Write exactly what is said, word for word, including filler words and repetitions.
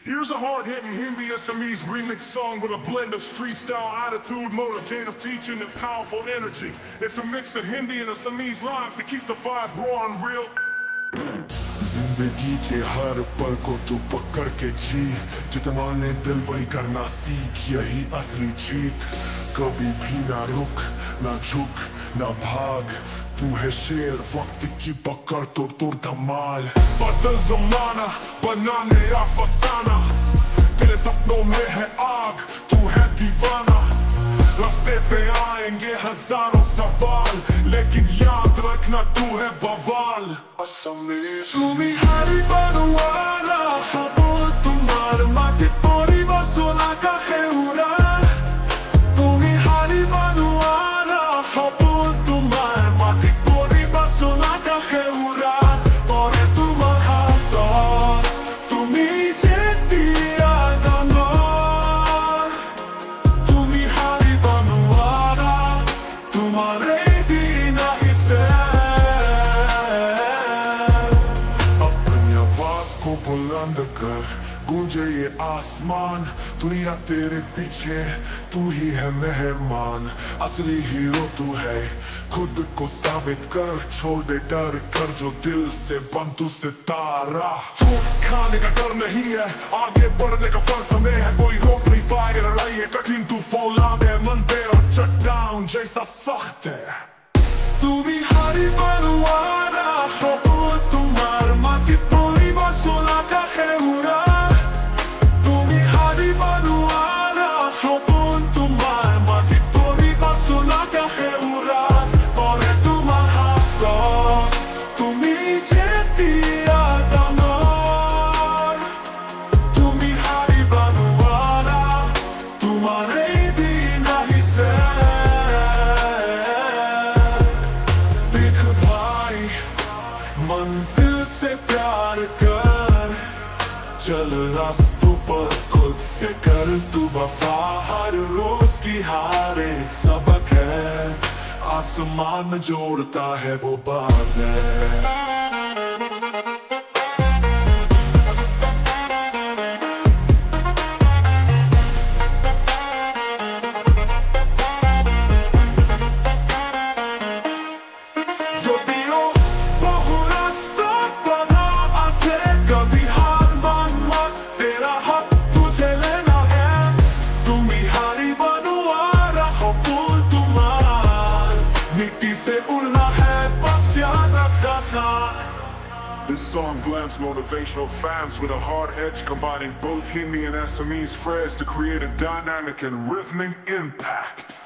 Here's a hard-hitting Hindi-Assamese remix song with a blend of street-style attitude, motivative teaching, and powerful energy. It's a mix of Hindi and Assamese lines to keep the vibe raw and real. जिंदगी के हर पल को तू पकड़ के जी, जितना ने दिल वही करना सीख, यही असली जीत। कभी भी ना रुक, ना झुक, ना भाग, तू है शेर, वक्त की पकड़ तोड़ तोड़ धमाल। बदल जमाना, बनाने अफसाना, तेरे सपनों में है आग, तू है दीवाना। रास्ते पे आएंगे हजारों सवाल, लेकिन याद रखना तू है बवाल। तुम्ही हरी बनवाला, habol tumar mate pori vasola ka heura। तुम्ही हरी बनवाला, habol tumar mate pori vasola ka heura। Pore tumar hatot, तुम्ही jeti adamor। तुम्ही हरी बनवाला, तुम्हारे दिन हिस्से। बुलंद कर गूंजे ये आसमान, दुनिया तेरे पीछे, तू ही है मेहमान। असली हीरो तू है, खुद को साबित कर, छोड़ दे डर कर जो दिल से बन तू सितारा। चोट खाने का डर नहीं है, आगे बढ़ने का फर्ज हमें है, कोई रोक नहीं पाएगा लड़ाई है कठिन, तू फौलादे मन पे और चट्टान जैसा सख्त है। तुम्ही हरी बनवाला, habol tumar mate pori vasola ka heura। तुम्ही हरी बनवाला, habol tumar mate pori vasola ka heura। Pore tumar hatot, तुम्ही jeti adamor। तुम्ही हरी बनवाला, तुम्हारे दिन हिस्से। देख भाई, मंजिल से प्यार कर, चल रास्तों पर खुद से कर तू वफा। हर रोज की हार एक सबक है, आसमान जोड़ता है वो बाज है। This song blends motivational fans with a hard edge, combining both Hindi and Assamese phrases to create a dynamic and rhythmic impact.